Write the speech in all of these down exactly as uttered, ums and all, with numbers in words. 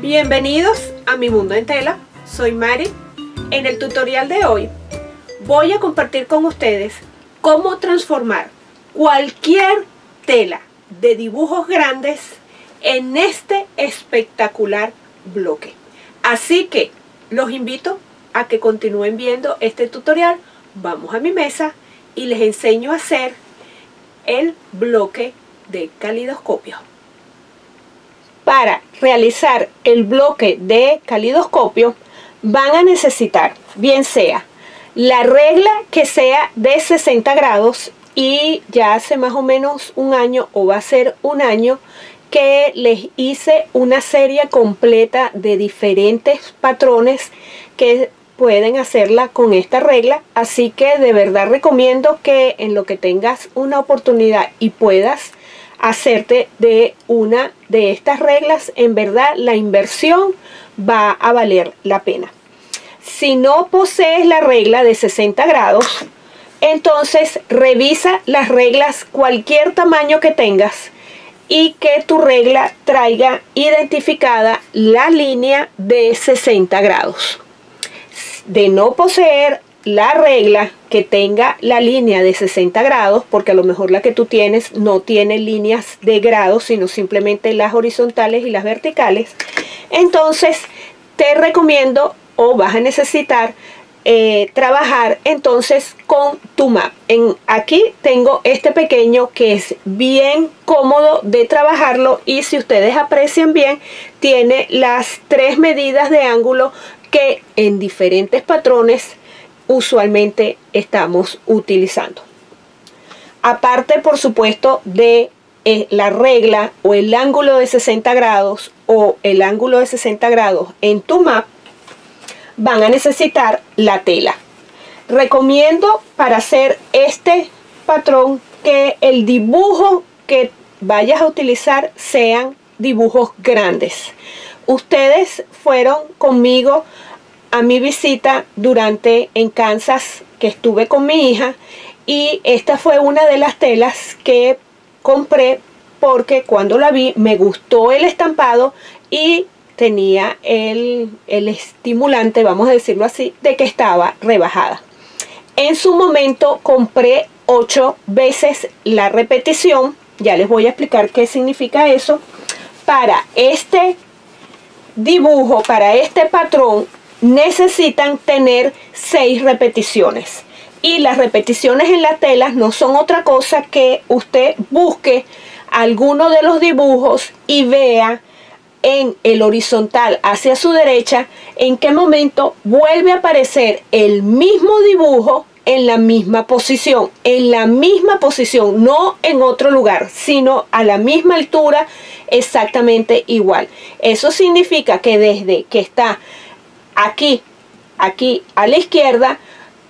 Bienvenidos a Mi Mundo en Tela, soy Mari. En el tutorial de hoy voy a compartir con ustedes cómo transformar cualquier tela de dibujos grandes en este espectacular bloque. Así que los invito a que continúen viendo este tutorial. Vamos a mi mesa y les enseño a hacer el bloque de calidoscopio. Para realizar el bloque de calidoscopio van a necesitar bien sea la regla que sea de sesenta grados, y ya hace más o menos un año o va a ser un año que les hice una serie completa de diferentes patrones que pueden hacerla con esta regla, así que de verdad recomiendo que en lo que tengas una oportunidad y puedas hacerte de una de estas reglas, en verdad la inversión va a valer la pena. Si no posees la regla de sesenta grados, entonces revisa las reglas cualquier tamaño que tengas y que tu regla traiga identificada la línea de sesenta grados. De no poseer la regla que tenga la línea de sesenta grados, porque a lo mejor la que tú tienes no tiene líneas de grados, sino simplemente las horizontales y las verticales, entonces te recomiendo o vas a necesitar eh, trabajar entonces con tu map. En, aquí tengo este pequeño que es bien cómodo de trabajarlo, y si ustedes aprecian bien tiene las tres medidas de ángulo que en diferentes patrones usualmente estamos utilizando. Aparte, por supuesto, de eh, la regla o el ángulo de sesenta grados o el ángulo de sesenta grados en tu map, van a necesitar la tela. Recomiendo para hacer este patrón que el dibujo que vayas a utilizar sean dibujos grandes. Ustedes fueron conmigo a mi visita durante en Kansas, que estuve con mi hija, y esta fue una de las telas que compré porque cuando la vi me gustó el estampado y tenía el, el estimulante, vamos a decirlo así, de que estaba rebajada. En su momento compré ocho veces la repetición, ya les voy a explicar qué significa eso. Para este dibujo, para este patrón, necesitan tener seis repeticiones, y las repeticiones en las telas no son otra cosa que usted busque alguno de los dibujos y vea en el horizontal hacia su derecha en qué momento vuelve a aparecer el mismo dibujo en la misma posición, en la misma posición, no en otro lugar, sino a la misma altura, exactamente igual. Eso significa que desde que está aquí, aquí a la izquierda,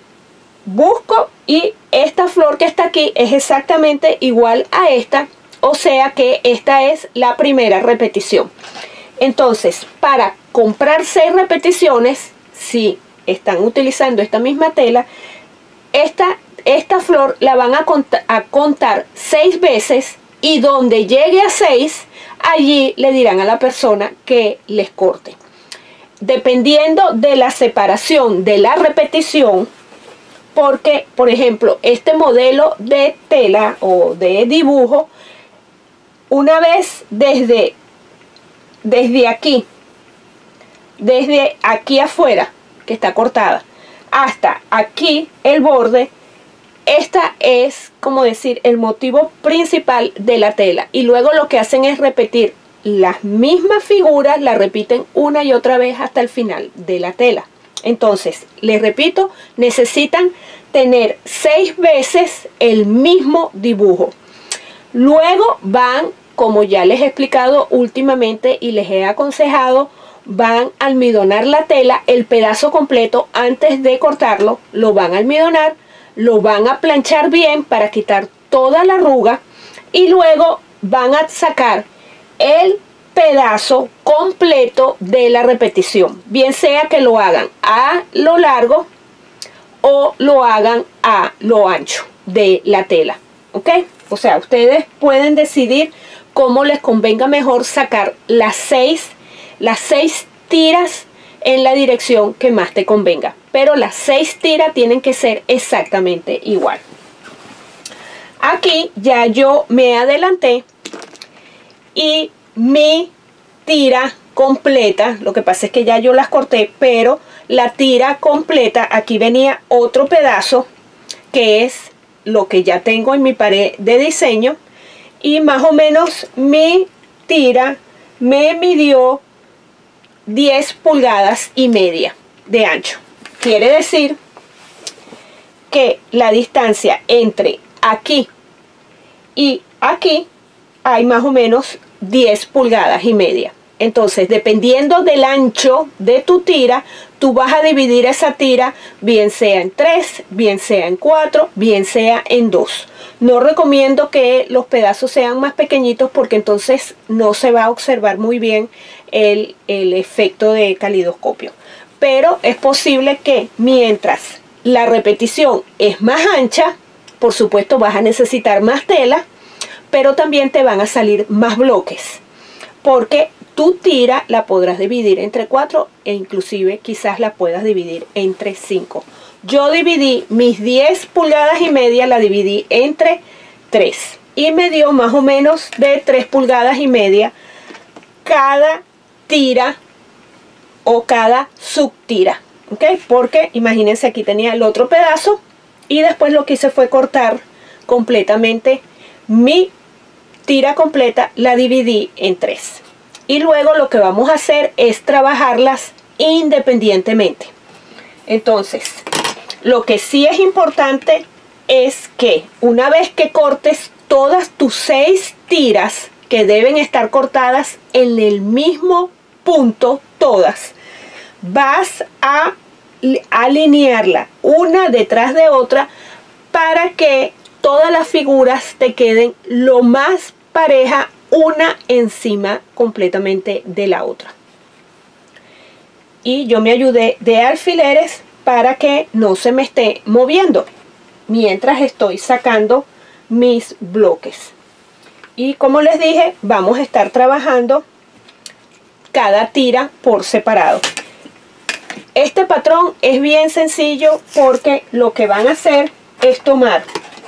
busco y esta flor que está aquí es exactamente igual a esta, o sea que esta es la primera repetición. Entonces, para comprar seis repeticiones, si están utilizando esta misma tela, esta, esta flor la van a contar, a contar seis veces, y donde llegue a seis, allí le dirán a la persona que les corte. Dependiendo de la separación de la repetición, porque por ejemplo este modelo de tela o de dibujo, una vez desde desde aquí desde aquí afuera que está cortada hasta aquí el borde, esta es como decir el motivo principal de la tela, y luego lo que hacen es repetir las mismas figuras, las repiten una y otra vez hasta el final de la tela. Entonces, les repito, necesitan tener seis veces el mismo dibujo. Luego van, como ya les he explicado últimamente y les he aconsejado, van a almidonar la tela, el pedazo completo antes de cortarlo, lo van a almidonar, lo van a planchar bien para quitar toda la arruga, y luego van a sacar el pedazo completo de la repetición, bien sea que lo hagan a lo largo o lo hagan a lo ancho de la tela, ¿ok? O sea, ustedes pueden decidir cómo les convenga mejor sacar las seis las seis tiras en la dirección que más te convenga, pero las seis tiras tienen que ser exactamente igual. Aquí ya yo me adelanté y mi tira completa, lo que pasa es que ya yo las corté, pero la tira completa, aquí venía otro pedazo que es lo que ya tengo en mi pared de diseño, y más o menos mi tira me midió diez pulgadas y media de ancho. Quiere decir que la distancia entre aquí y aquí hay más o menos diez pulgadas y media. Entonces, dependiendo del ancho de tu tira, tú vas a dividir esa tira, bien sea en tres, bien sea en cuatro, bien sea en dos. No recomiendo que los pedazos sean más pequeñitos porque entonces no se va a observar muy bien el, el efecto de calidoscopio. Pero es posible que mientras la repetición es más ancha, por supuesto vas a necesitar más tela, pero también te van a salir más bloques, porque tu tira la podrás dividir entre cuatro e inclusive quizás la puedas dividir entre cinco. Yo dividí mis diez pulgadas y media, la dividí entre tres y me dio más o menos de tres pulgadas y media cada tira o cada subtira, ¿ok? Porque imagínense, aquí tenía el otro pedazo y después lo que hice fue cortar completamente mi tira completa, la dividí en tres. Y luego lo que vamos a hacer es trabajarlas independientemente. Entonces, lo que sí es importante es que una vez que cortes todas tus seis tiras, que deben estar cortadas en el mismo punto, todas, vas a alinearla una detrás de otra para que todas las figuras te queden lo más pareja, una encima completamente de la otra. Y yo me ayudé de alfileres para que no se me esté moviendo mientras estoy sacando mis bloques. Y como les dije, vamos a estar trabajando cada tira por separado. Este patrón es bien sencillo porque lo que van a hacer es tomar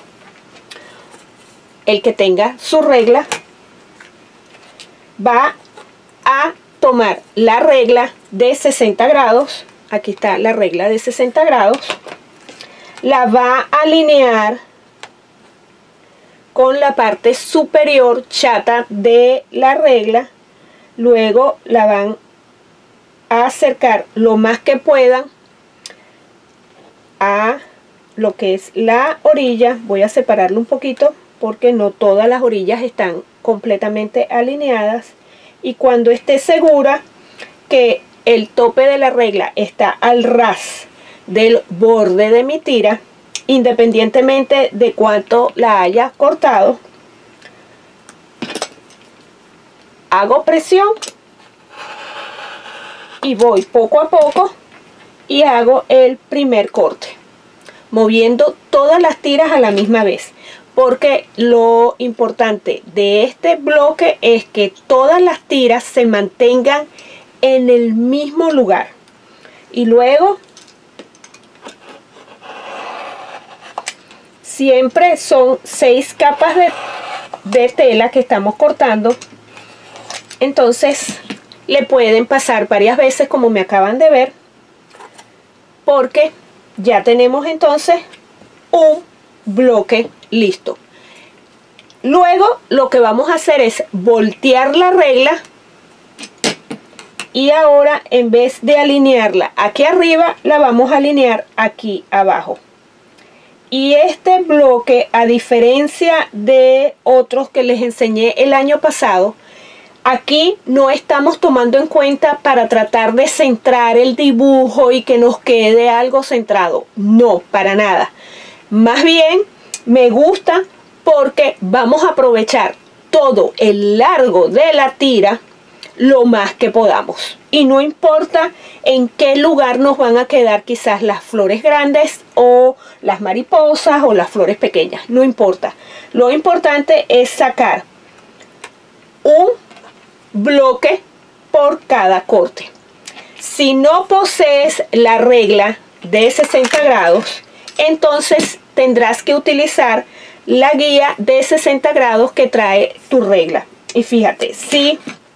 el que tenga su regla, va a tomar la regla de sesenta grados, aquí está la regla de sesenta grados, la va a alinear con la parte superior chata de la regla, luego la van a acercar lo más que puedan a lo que es la orilla. Voy a separarlo un poquito porque no todas las orillas están completamente alineadas, y cuando esté segura que el tope de la regla está al ras del borde de mi tira, independientemente de cuánto la haya cortado, hago presión y voy poco a poco y hago el primer corte, moviendo todas las tiras a la misma vez, porque lo importante de este bloque es que todas las tiras se mantengan en el mismo lugar. Y luego siempre son seis capas de, de tela que estamos cortando, entonces le pueden pasar varias veces como me acaban de ver, porque ya tenemos entonces un bloque listo. Luego lo que vamos a hacer es voltear la regla, y ahora en vez de alinearla aquí arriba, la vamos a alinear aquí abajo. Y este bloque, a diferencia de otros que les enseñé el año pasado, aquí no estamos tomando en cuenta para tratar de centrar el dibujo y que nos quede algo centrado. No, para nada. Más bien me gusta porque vamos a aprovechar todo el largo de la tira lo más que podamos. Y no importa en qué lugar nos van a quedar quizás las flores grandes o las mariposas o las flores pequeñas. No importa. Lo importante es sacar un bloque por cada corte. Si no posees la regla de sesenta grados, entonces tendrás que utilizar la guía de sesenta grados que trae tu regla. Y fíjate, si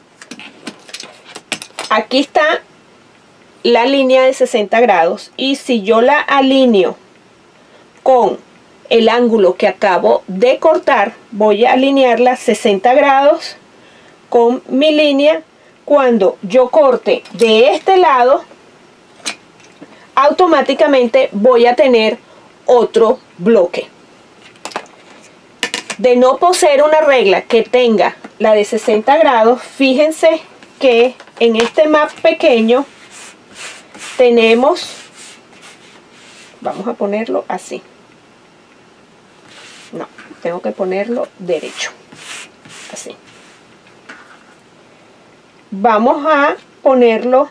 aquí está la línea de sesenta grados y si yo la alineo con el ángulo que acabo de cortar, voy a alinearla sesenta grados con mi línea. Cuando yo corte de este lado, automáticamente voy a tener otro bloque. De no poseer una regla que tenga la de sesenta grados, fíjense que en este map pequeño tenemos, vamos a ponerlo así, no, tengo que ponerlo derecho, así. Vamos a ponerlo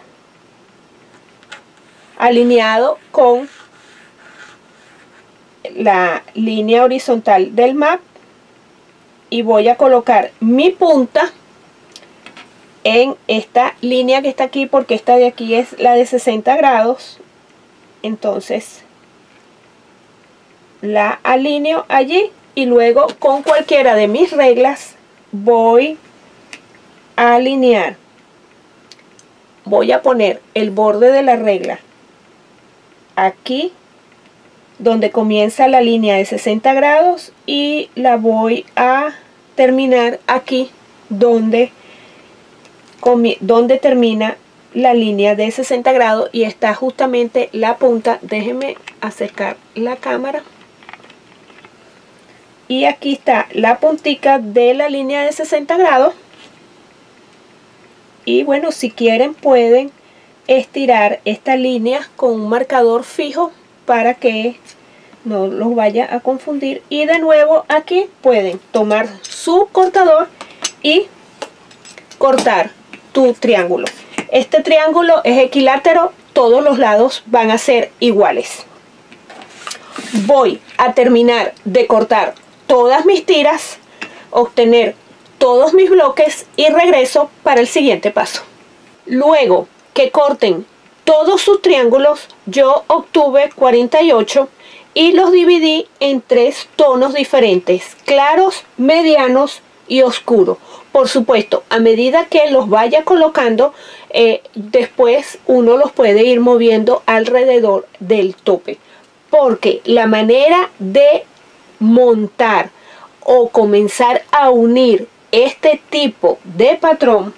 alineado con la línea horizontal del map y voy a colocar mi punta en esta línea que está aquí, porque esta de aquí es la de sesenta grados. Entonces la alineo allí y luego con cualquiera de mis reglas voy a alinear. Voy a poner el borde de la regla aquí donde comienza la línea de sesenta grados y la voy a terminar aquí donde, donde termina la línea de sesenta grados y está justamente la punta. Déjenme acercar la cámara y aquí está la puntica de la línea de sesenta grados. Y bueno, si quieren pueden estirar esta línea con un marcador fijo para que no los vaya a confundir. Y de nuevo aquí pueden tomar su cortador y cortar tu triángulo. Este triángulo es equilátero, todos los lados van a ser iguales. Voy a terminar de cortar todas mis tiras, obtener todos mis bloques y regreso para el siguiente paso. Luego que corten todos sus triángulos, yo obtuve cuarenta y ocho y los dividí en tres tonos diferentes: claros, medianos y oscuros. Por supuesto, a medida que los vaya colocando, eh, después uno los puede ir moviendo alrededor del tope, porque la manera de montar o comenzar a unir este tipo de patrón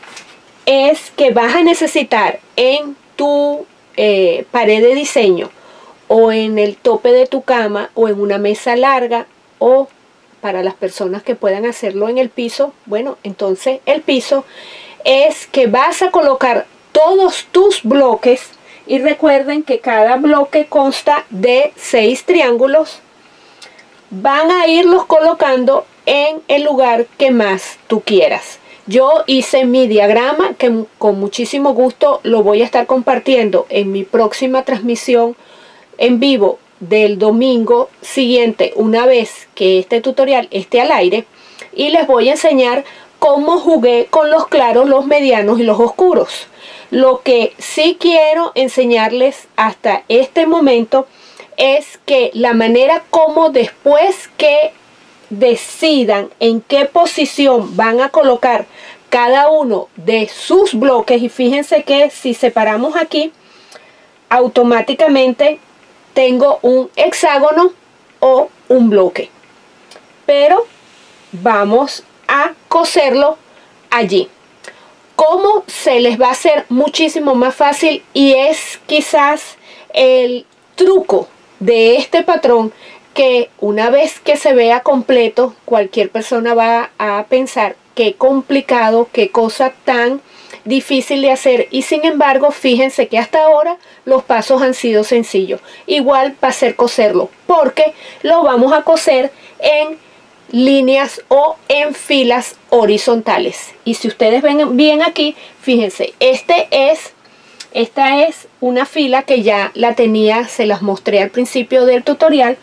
es que vas a necesitar en tu eh, pared de diseño o en el tope de tu cama o en una mesa larga, o para las personas que puedan hacerlo en el piso, bueno, entonces el piso, es que vas a colocar todos tus bloques. Y recuerden que cada bloque consta de seis triángulos. Van a irlos colocando en el lugar que más tú quieras. Yo hice mi diagrama que con muchísimo gusto lo voy a estar compartiendo en mi próxima transmisión en vivo del domingo siguiente, una vez que este tutorial esté al aire, y les voy a enseñar cómo jugué con los claros, los medianos y los oscuros. Lo que sí quiero enseñarles hasta este momento es que la manera como después que decidan en qué posición van a colocar cada uno de sus bloques, y fíjense que si separamos aquí, automáticamente tengo un hexágono o un bloque, pero vamos a coserlo allí. ¿Cómo se les va a hacer muchísimo más fácil? Y es quizás el truco de este patrón, que una vez que se vea completo, cualquier persona va a pensar qué complicado, qué cosa tan difícil de hacer, y sin embargo fíjense que hasta ahora los pasos han sido sencillos. Igual va a ser coserlo, porque lo vamos a coser en líneas o en filas horizontales. Y si ustedes ven bien aquí, fíjense, este es esta es una fila que ya la tenía, se las mostré al principio del tutorial.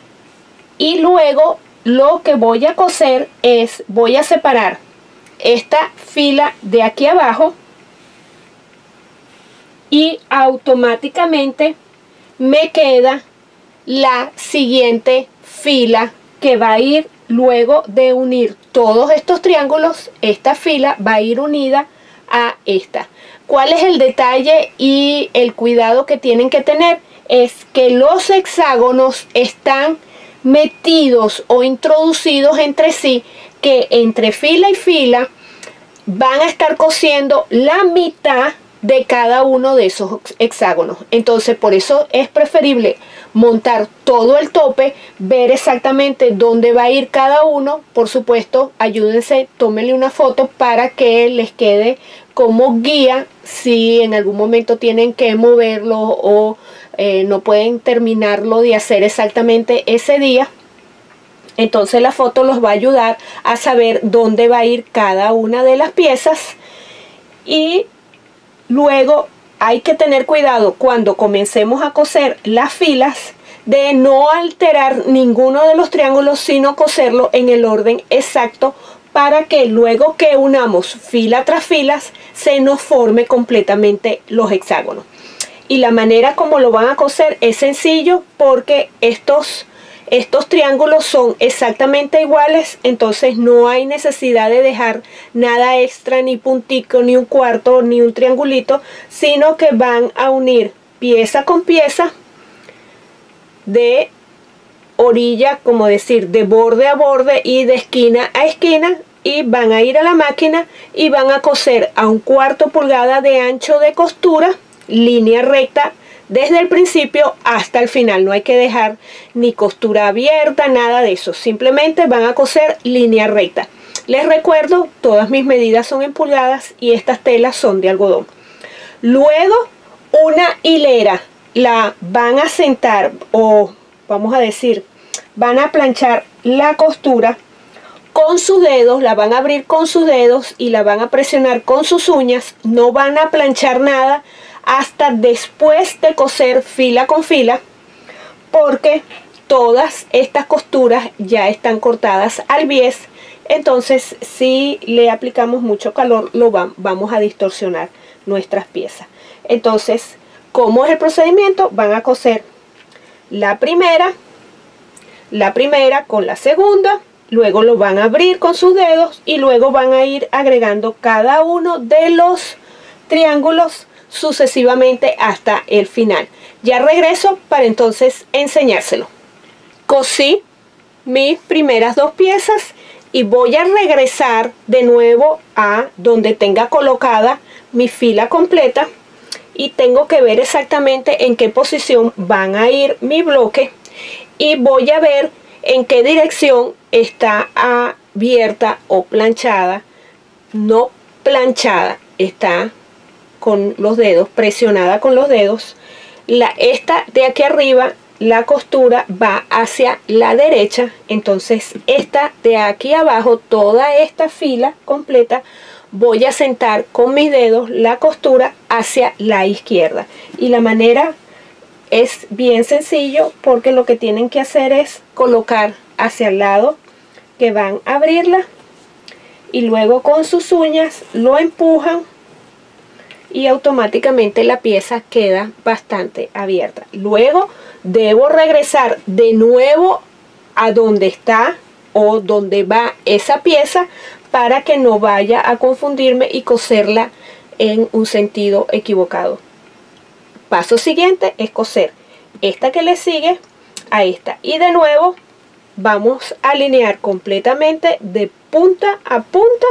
Y luego lo que voy a coser es, voy a separar esta fila de aquí abajo y automáticamente me queda la siguiente fila que va a ir luego de unir todos estos triángulos. Esta fila va a ir unida a esta. ¿Cuál es el detalle y el cuidado que tienen que tener? Es que los hexágonos están metidos o introducidos entre sí, que entre fila y fila van a estar cosiendo la mitad de cada uno de esos hexágonos. Entonces por eso es preferible montar todo el tope, ver exactamente dónde va a ir cada uno. Por supuesto, ayúdense, tómenle una foto para que les quede como guía si en algún momento tienen que moverlo o eh, no pueden terminarlo de hacer exactamente ese día. Entonces la foto los va a ayudar a saber dónde va a ir cada una de las piezas. Y luego hay que tener cuidado cuando comencemos a coser las filas de no alterar ninguno de los triángulos, sino coserlo en el orden exacto para que luego que unamos fila tras filas se nos forme completamente los hexágonos. Y la manera como lo van a coser es sencillo, porque estos Estos triángulos son exactamente iguales, entonces no hay necesidad de dejar nada extra, ni puntico, ni un cuarto, ni un triangulito, sino que van a unir pieza con pieza, de orilla, como decir, de borde a borde y de esquina a esquina, y van a ir a la máquina y van a coser a un cuarto pulgada de ancho de costura, línea recta, desde el principio hasta el final. No hay que dejar ni costura abierta, nada de eso. Simplemente van a coser línea recta. Les recuerdo, todas mis medidas son en pulgadas y estas telas son de algodón. Luego, una hilera la van a sentar, o vamos a decir, van a planchar la costura con sus dedos, la van a abrir con sus dedos y la van a presionar con sus uñas. No van a planchar nada hasta después de coser fila con fila, porque todas estas costuras ya están cortadas al bies. Entonces si le aplicamos mucho calor lo va, vamos a distorsionar nuestras piezas. Entonces, ¿cómo es el procedimiento? Van a coser la primera la primera con la segunda, luego lo van a abrir con sus dedos y luego van a ir agregando cada uno de los triángulos sucesivamente hasta el final. Ya regreso para entonces enseñárselo. Cosí mis primeras dos piezas y voy a regresar de nuevo a donde tenga colocada mi fila completa, y tengo que ver exactamente en qué posición van a ir mi bloque, y voy a ver en qué dirección está abierta o planchada. No planchada, está con los dedos, presionada con los dedos. La, esta de aquí arriba, la costura va hacia la derecha, entonces esta de aquí abajo, toda esta fila completa, voy a sentar con mis dedos la costura hacia la izquierda. Y la manera es bien sencillo, porque lo que tienen que hacer es colocar hacia el lado que van a abrirla y luego con sus uñas lo empujan y automáticamente la pieza queda bastante abierta. Luego debo regresar de nuevo a donde está o donde va esa pieza para que no vaya a confundirme y coserla en un sentido equivocado. Paso siguiente es coser esta que le sigue a esta, y de nuevo vamos a alinear completamente de punta a punta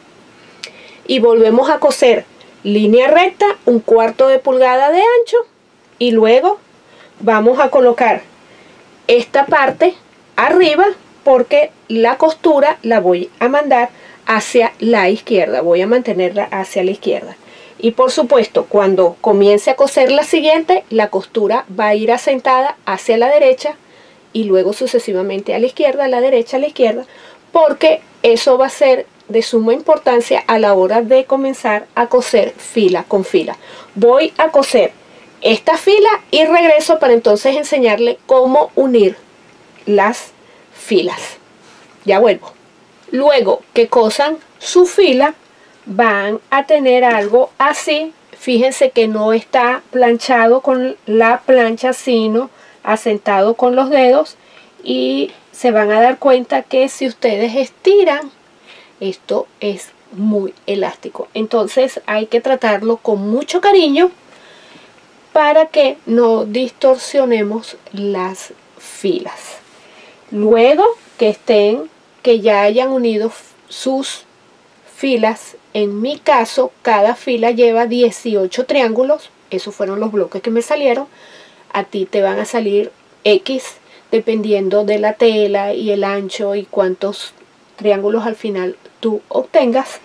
y volvemos a coser línea recta, un cuarto de pulgada de ancho, y luego vamos a colocar esta parte arriba, porque la costura la voy a mandar hacia la izquierda, voy a mantenerla hacia la izquierda. Y por supuesto, cuando comience a coser la siguiente, la costura va a ir asentada hacia la derecha y luego sucesivamente a la izquierda, a la derecha, a la izquierda, porque eso va a ser de suma importancia a la hora de comenzar a coser fila con fila. Voy a coser esta fila y regreso para entonces enseñarle cómo unir las filas. Ya vuelvo. Luego que cosan su fila, van a tener algo así, Fíjense que no está planchado con la plancha, sino asentado con los dedos, y se van a dar cuenta que si ustedes estiran, esto es muy elástico. Entonces hay que tratarlo con mucho cariño para que no distorsionemos las filas. Luego que estén, que ya hayan unido sus filas, en mi caso cada fila lleva dieciocho triángulos, esos fueron los bloques que me salieron. A ti te van a salir X dependiendo de la tela y el ancho y cuántos triángulos al final tú obtengas.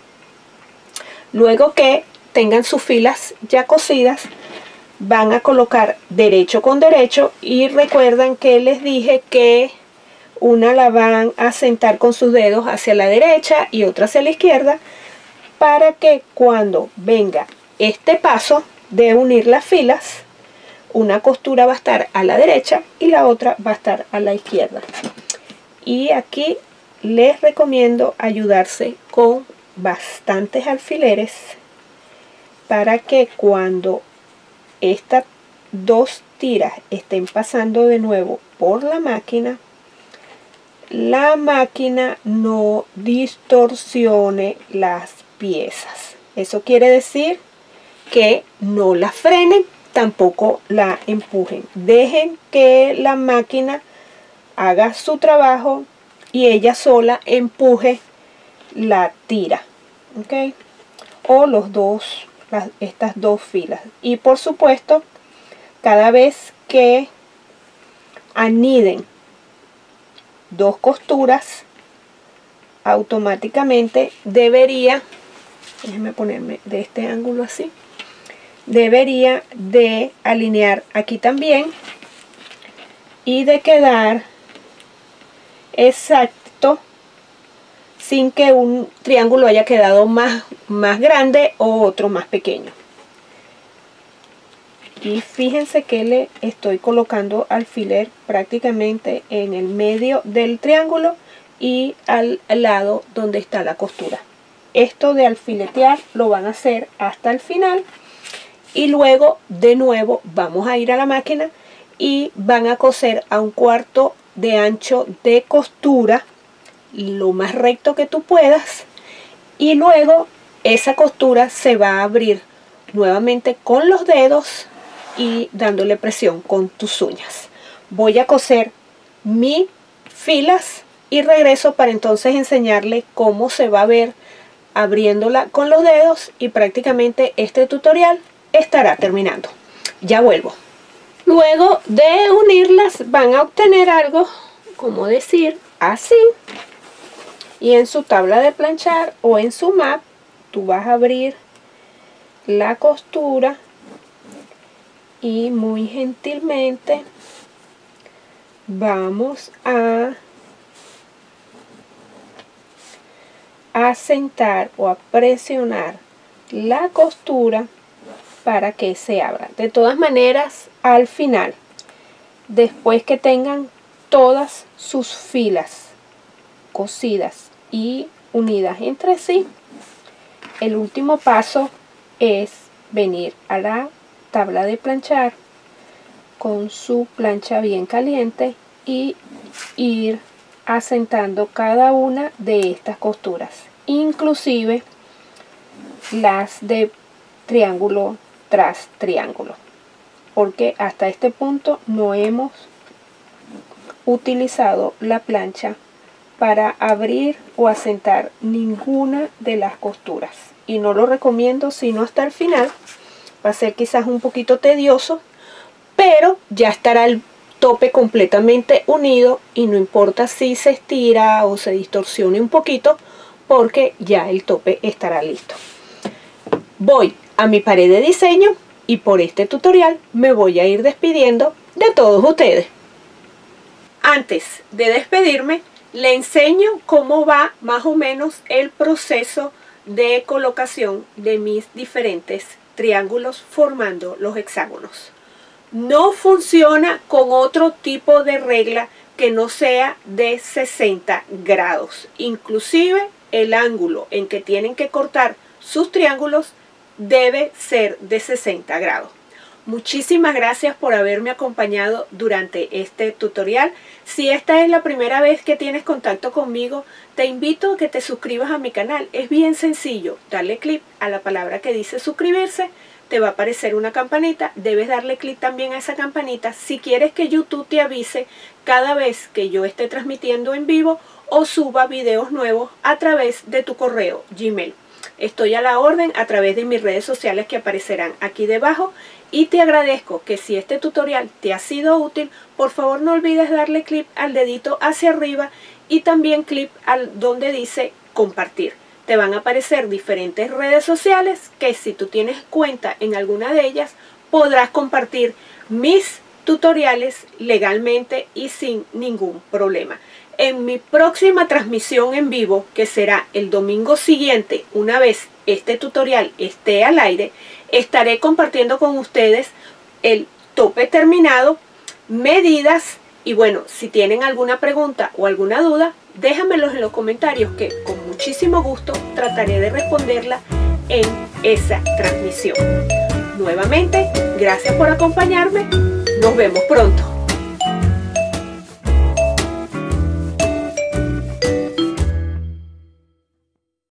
Luego que tengan sus filas ya cosidas, van a colocar derecho con derecho, y recuerdan que les dije que una la van a sentar con sus dedos hacia la derecha y otra hacia la izquierda, para que cuando venga este paso de unir las filas, una costura va a estar a la derecha y la otra va a estar a la izquierda. Y aquí les recomiendo ayudarse con bastantes alfileres para que cuando estas dos tiras estén pasando de nuevo por la máquina, la máquina no distorsione las piezas. Eso quiere decir que no la frenen, tampoco la empujen. Dejen que la máquina haga su trabajo y ella sola empuje la tira, ¿ok? O los dos, las, estas dos filas. Y por supuesto, cada vez que aniden dos costuras, automáticamente debería, déjenme ponerme de este ángulo así, debería de alinear aquí también y de quedar exacto, sin que un triángulo haya quedado más, más grande o otro más pequeño. Y fíjense que le estoy colocando alfiler prácticamente en el medio del triángulo y al lado donde está la costura. Esto de alfiletear lo van a hacer hasta el final, y luego de nuevo vamos a ir a la máquina y van a coser a un cuarto de ancho de costura, lo más recto que tú puedas, y luego esa costura se va a abrir nuevamente con los dedos y dándole presión con tus uñas. Voy a coser mis filas y regreso para entonces enseñarle cómo se va a ver abriéndola con los dedos, y prácticamente este tutorial estará terminando. Ya vuelvo. Luego de unirlas van a obtener algo, como decir, así. Y en su tabla de planchar o en su map, tú vas a abrir la costura y muy gentilmente vamos a asentar o a presionar la costura para que se abra. De todas maneras, al final, después que tengan todas sus filas cosidas y unidas entre sí, el último paso es venir a la tabla de planchar con su plancha bien caliente y ir asentando cada una de estas costuras, inclusive las de triángulo tras triángulo, porque hasta este punto no hemos utilizado la plancha para abrir o asentar ninguna de las costuras, y no lo recomiendo sino hasta el final. Va a ser quizás un poquito tedioso, pero ya estará el tope completamente unido y no importa si se estira o se distorsione un poquito, porque ya el tope estará listo. Voy a mi pared de diseño y por este tutorial me voy a ir despidiendo de todos ustedes. Antes de despedirme, le enseño cómo va más o menos el proceso de colocación de mis diferentes triángulos formando los hexágonos. No funciona con otro tipo de regla que no sea de sesenta grados. Inclusive el ángulo en que tienen que cortar sus triángulos debe ser de sesenta grados. Muchísimas gracias por haberme acompañado durante este tutorial. Si esta es la primera vez que tienes contacto conmigo, te invito a que te suscribas a mi canal. Es bien sencillo, darle clic a la palabra que dice suscribirse, te va a aparecer una campanita, debes darle clic también a esa campanita si quieres que YouTube te avise cada vez que yo esté transmitiendo en vivo o suba videos nuevos a través de tu correo Gmail. Estoy a la orden a través de mis redes sociales que aparecerán aquí debajo y te agradezco que si este tutorial te ha sido útil, por favor no olvides darle clic al dedito hacia arriba y también clic al donde dice compartir. Te van a aparecer diferentes redes sociales que si tú tienes cuenta en alguna de ellas podrás compartir mis tutoriales legalmente y sin ningún problema. En mi próxima transmisión en vivo, que será el domingo siguiente, una vez este tutorial esté al aire, estaré compartiendo con ustedes el tope terminado, medidas y bueno, si tienen alguna pregunta o alguna duda, déjamelos en los comentarios que con muchísimo gusto trataré de responderla en esa transmisión. Nuevamente, gracias por acompañarme. Nos vemos pronto.